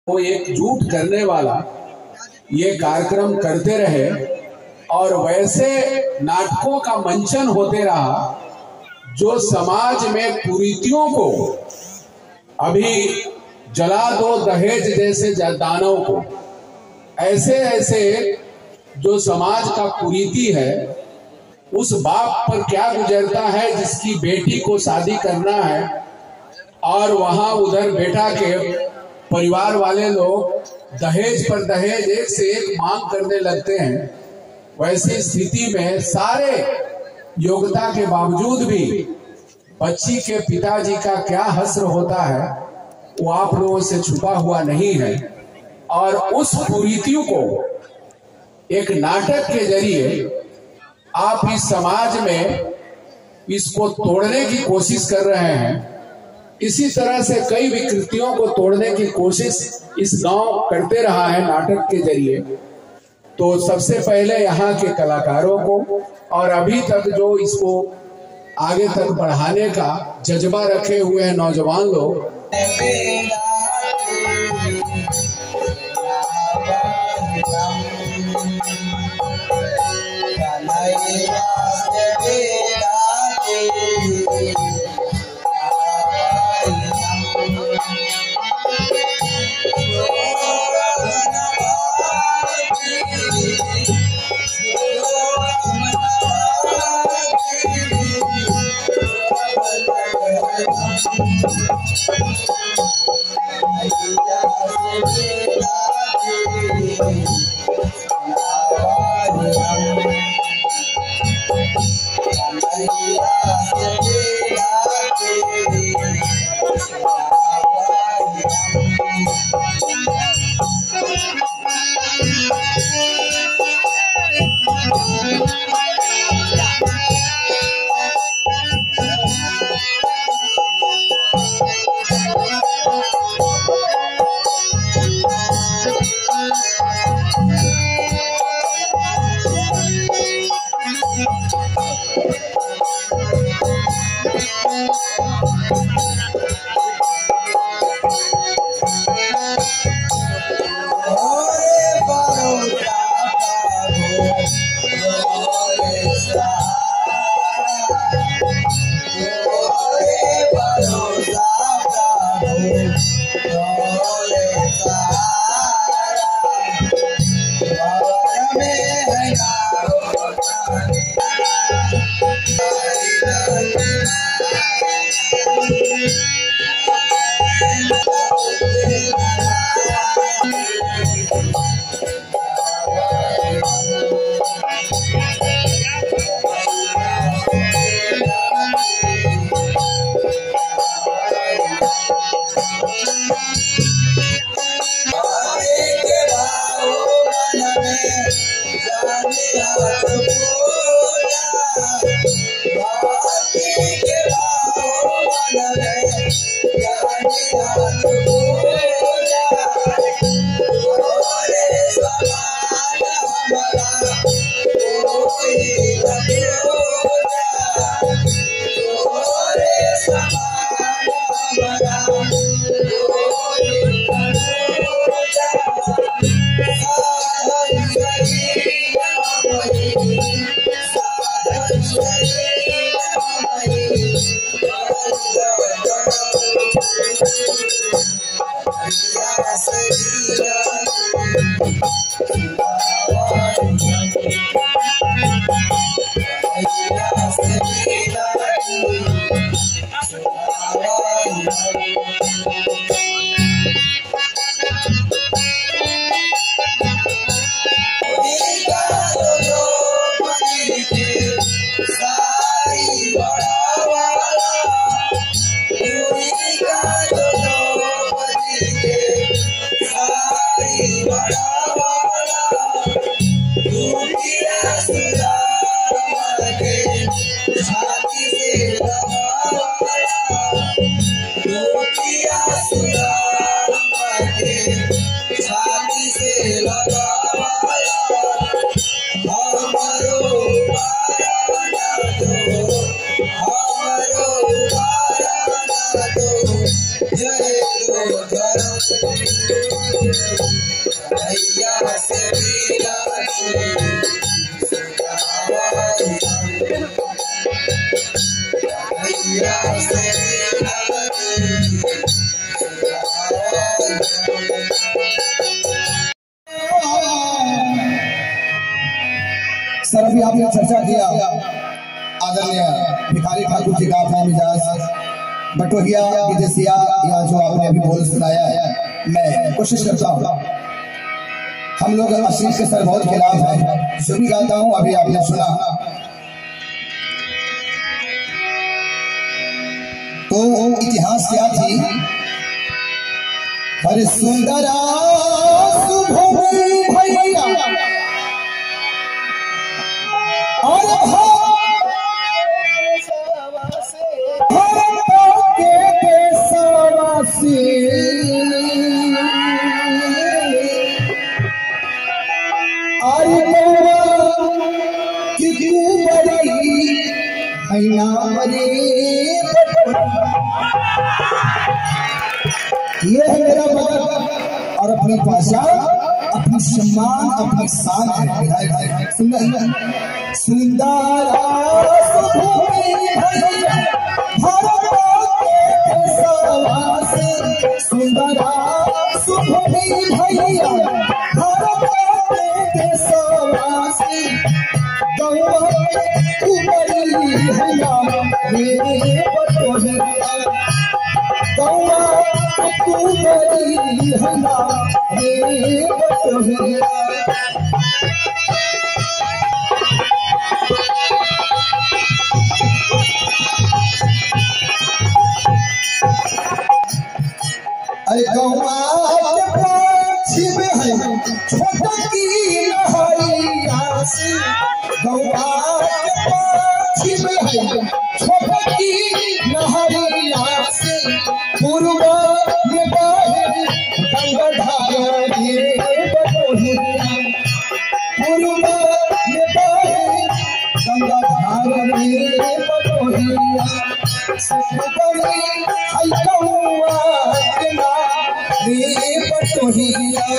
वो एकजुट करने वाला ये कार्यक्रम करते रहे और वैसे नाटकों का मंचन होते रहा जो समाज में कुरीतियों को, अभी जला दो दहेज जैसे दानव को, ऐसे ऐसे जो समाज का कुरीति है, उस बाप पर क्या गुजरता है जिसकी बेटी को शादी करना है और वहां उधर बेटा के परिवार वाले लोग दहेज पर दहेज एक से एक मांग करने लगते हैं। वैसी स्थिति में सारे योग्यता के बावजूद भी बच्ची के पिताजी का क्या हश्र होता है वो आप लोगों से छुपा हुआ नहीं है। और उस कुरीतियों को एक नाटक के जरिए आप इस समाज में इसको तोड़ने की कोशिश कर रहे हैं। इसी तरह से कई विकृतियों को तोड़ने की कोशिश इस गांव करते रहा है नाटक के जरिए। तो सबसे पहले यहाँ के कलाकारों को और अभी तक जो इसको आगे तक बढ़ाने का जज्बा रखे हुए हैं नौजवान लोग, सर अभी आपने चर्चा किया आदरणीय भिखारी ठाकुर जी का अपना मिजाज बटोहिया विदेशिया या जो आपने अभी बोल सुनाया है, मैं कोशिश करता हूँ। हम लोग अश्लील के सर बहुत खिलाफ है, जो भी गाता हूँ अभी आपने सुना। तो इतिहास क्या थी? हर सुंदरा सुभोगी भैया और ये है मेरा मदद और अपनी पहचान, अपनी सम्मान, अपनी शान है। सुंदर अरे गौवा है छोटा की लहरिया से, गौवा है छोटा की लहरिया से, पूर्वा में बाहे गंगाधार बटोहिया, पूर्वा में बाहे गंगाधार बटोहिया, सुखबरी है गौवा के नारे बटोहिया।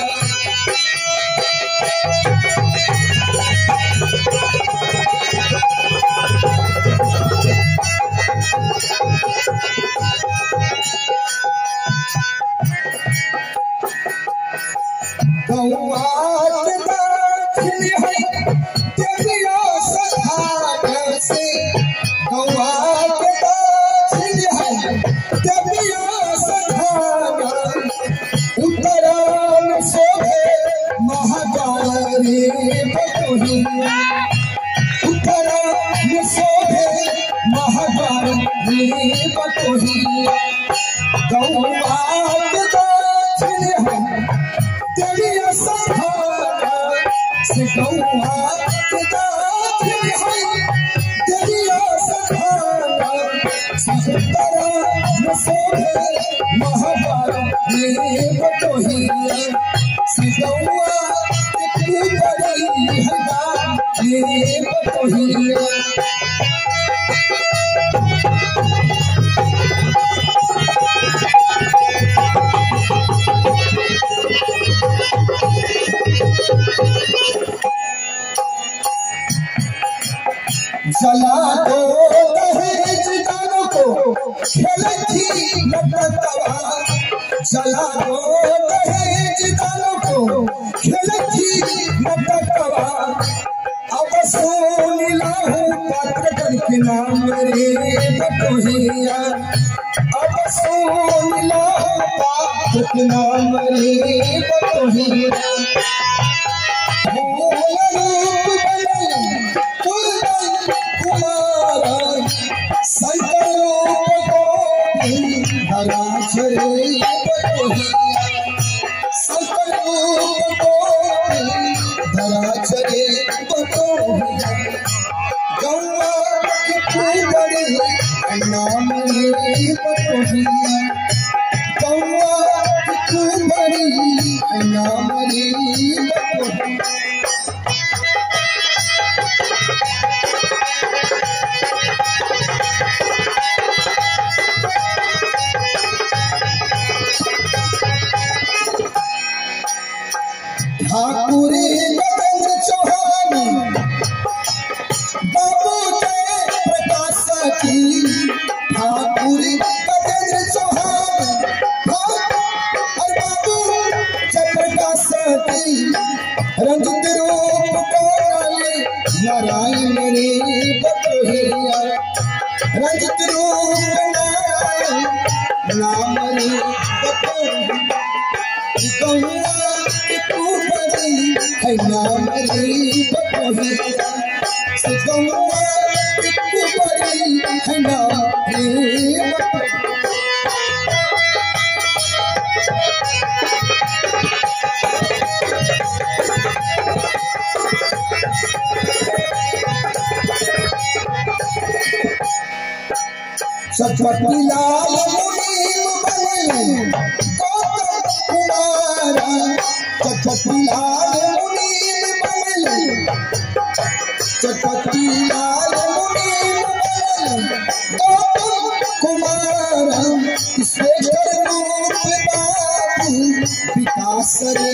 जला दो दहेज दानों को खेले थी लटकवा, जला दो दहेज दानों को खेले थी लटकवा, अब सुन लाहू पात्र करके नाम रे बटोहिया, अब सुन लाहू पात्र के नाम रे बटोहिया। ठाकुर नरेंद्र चौहान बाबू जय प्रकाश की पूरी गजेंद्र चौहान और बाबू चपटा सती रंजित रूप कोराली नारायण रे बटोहिया रंजित रूप नारायण नाम रे बटोहिया गौआ तू बड़ी है नाम रे बटोहिया गौआ तू बड़ी है नाम रे सरस्वती लाल मुनीम बने गौतम कुमार सरस्वती लाल मुनीम बने सरस्वती लाल मुनीम बने गौतम कुमार ईश्वर रूप बाबू विकास रे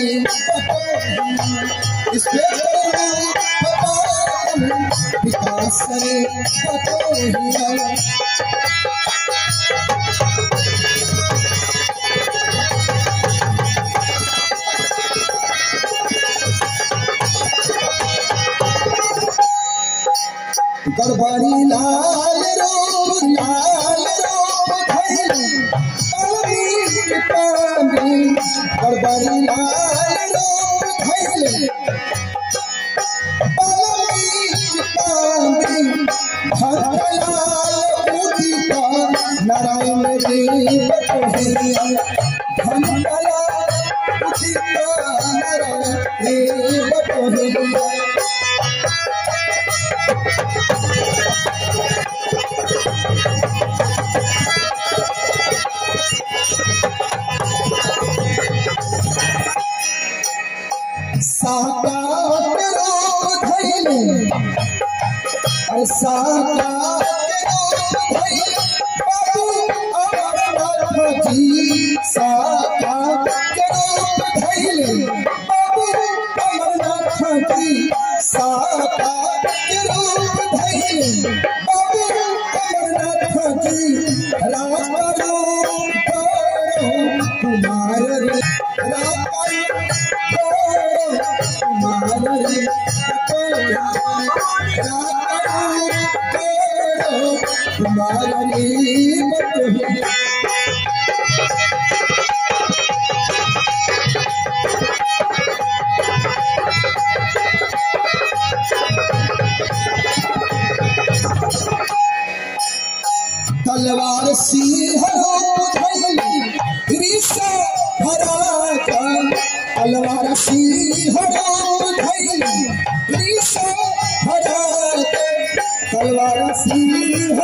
ईश्वर रूप बाबू विकास रे बटोहिया गड़बड़ी लाल रूप धैली गड़बड़ी लाल रूप धैली भक्तलाल उदिता नारायण रे बटोहिया भक्तलाल उदिता नारायण रे बटोहिया साकार रूप धैले साकार रूप धैले बाबू अमरनाथ जी साकार रूप धैले बाबू अमरनाथ जी साकार रूप धैले बाबू अमरनाथ जी राम रूप कुमार रे राम तलवार सिंह तलवार सिंह तलवार सिंह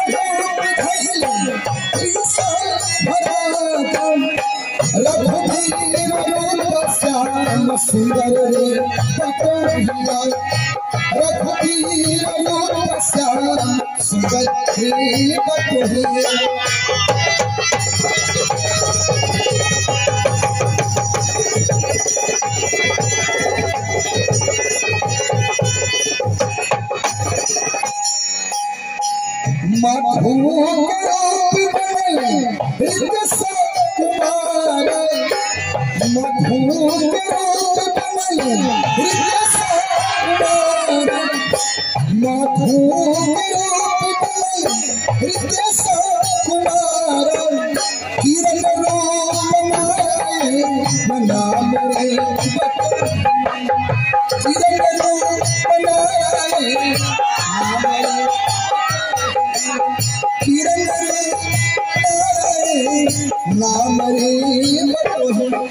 रघुवीर रूप श्याम सुंदर रे बटोहिया रघुवीर रूप श्याम सुंदर रे बटोहिया मधु के रूप बने रिद्ध कुमार मधु के रूप बने रिद्ध कुमार मधु के रूप बने रिद्ध कुमार किरण रूप नारायण नाम रे किरण रूप नारायण नाम रे किरण नाम रे बटोहिया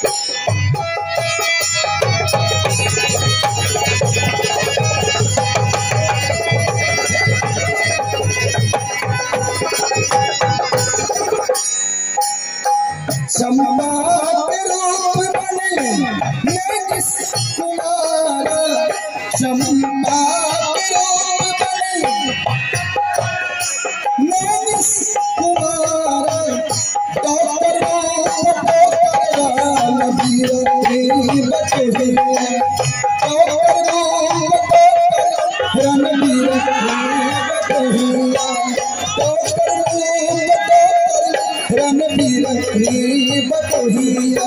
चंपा के रूप बने कुमार चंपा के रूप बने कुमार डॉक्टर रणवीर रे बटोहिया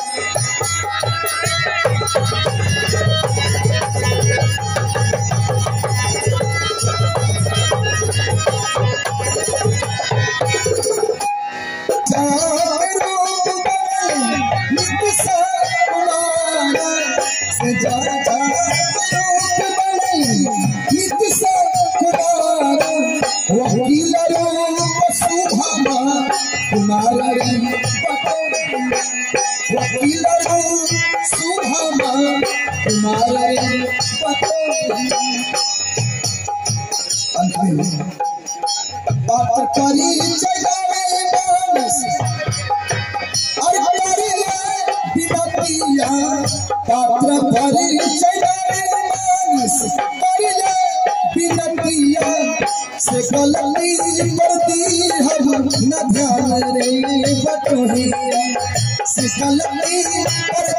बात करी चढ़ावे मानस और करे बिनतिया पात्र करी चढ़ावे मानस करे बिनतिया से गलती करती हम न ध्यान रे बटोहिया से गलती